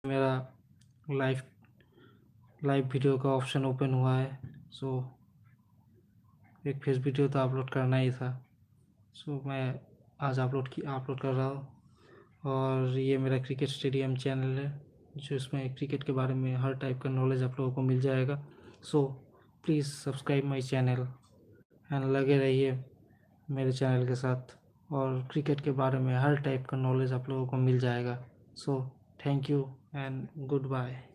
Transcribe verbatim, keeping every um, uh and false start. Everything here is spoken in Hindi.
मेरा लाइव लाइव वीडियो का ऑप्शन ओपन हुआ है। सो एक फेस वीडियो तो अपलोड करना ही था, सो मैं आज अपलोड की अपलोड कर रहा हूँ। और ये मेरा क्रिकेट स्टेडियम चैनल है, जो इसमें क्रिकेट के बारे में हर टाइप का नॉलेज आप लोगों को मिल जाएगा। So please subscribe my channel and लगे रहिए मेरे चैनल के साथ, और क्रिकेट के बारे में हर टाइप का नॉलेज आप लोगों को मिल जाएगा। So thank you and good bye.